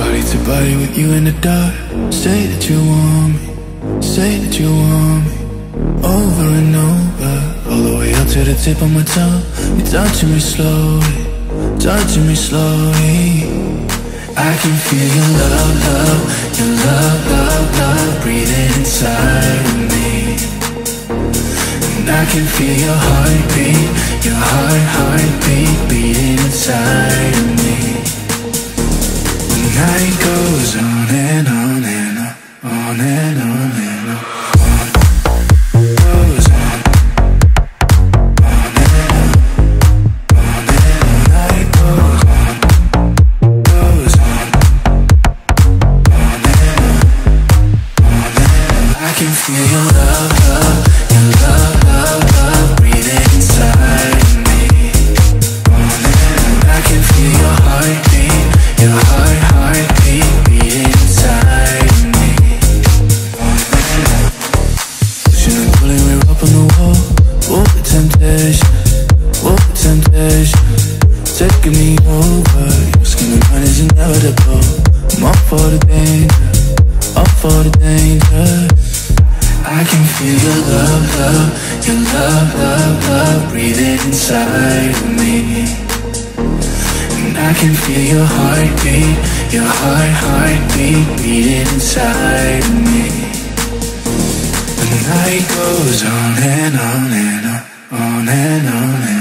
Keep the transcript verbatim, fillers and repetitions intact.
Body to body with you in the dark. Say that you want me, say that you want me, over and over, all the way up to the tip of my tongue. You're touching me slowly, touching me slowly. I can feel your love, love, your love, love, love breathing inside of me. And I can feel your heartbeat, your heart, heartbeat beating inside of me. The night goes on and on and on, on and on and on. Feel your love, love, your love, love, love breathing inside of me. And I can feel your heartbeat, your heart, heartbeat beating inside of me. Pushing and pulling, we're up on the wall. Oh, the temptation, oh, the temptation, taking me over. Your skin and mine is inevitable. I'm up for the danger, up for the danger. I can feel your love, love, your love, love, love breathing inside of me. And I can feel your heartbeat, your heart, heartbeat beating inside of me. The night goes on and on and on, on and on and on.